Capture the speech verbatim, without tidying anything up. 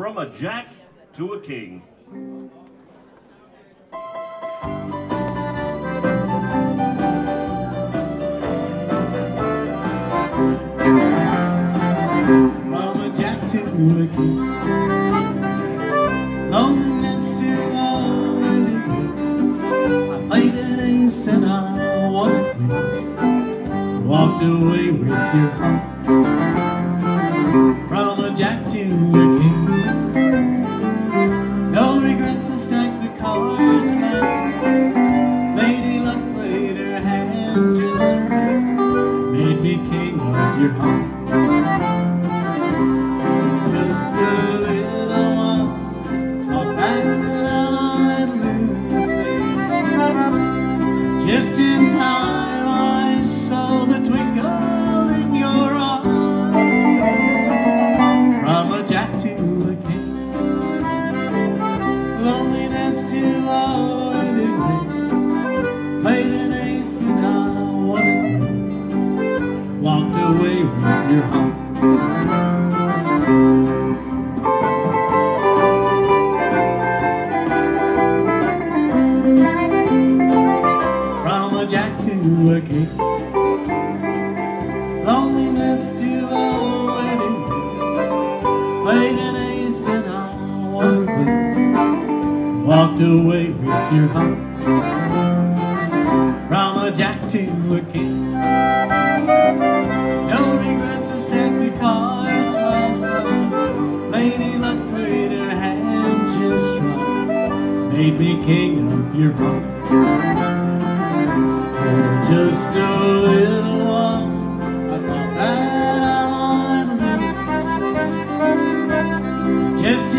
From a Jack to a King. From a Jack to a King, loneliness to all and I played an ace and I won it. Walked away with your heart. From a Jack to a King, no regrets, I stacked the cards last night. Lady luck played her hand just right, made me king of your heart. Just a little while, thought back that I'd lose it. Just in time I saw the twinkle in your eye. From a Jack to a King, loneliness to all and it played an ace and I won it. Walked away with your heart. From a Jack to a King, loneliness to all and it played an ace and I won it. Walked away with your heart. From a Jack to a King, no regrets, I stacked the cards last night. Lady luck played her hand just right, made me king of your heart. For just a little while, I thought that I'd lose it. Just